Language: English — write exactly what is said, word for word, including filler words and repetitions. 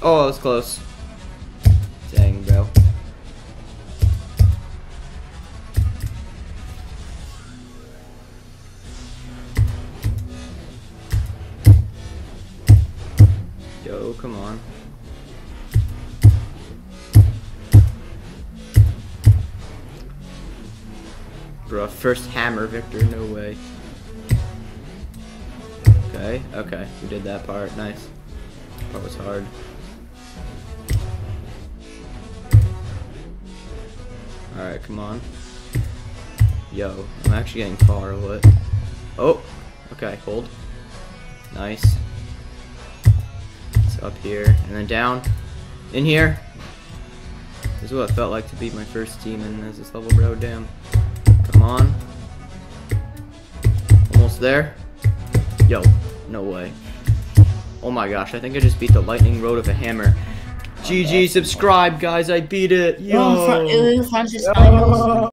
Oh, that was close. Dang, bro. Yo, come on. Bro, first hammer victor, no way. Okay, okay, we did that part, nice. That was hard. Alright, come on. Yo, I'm actually getting far, what? Oh, okay, hold. Nice. It's up here, and then down. In here. This is what it felt like to beat my first team in this level, bro, damn. Come on. Almost there. Yo, no way. Oh my gosh, I think I just beat the lightning road of a hammer. G G, subscribe, guys, I beat it. Yo. Oh, Francis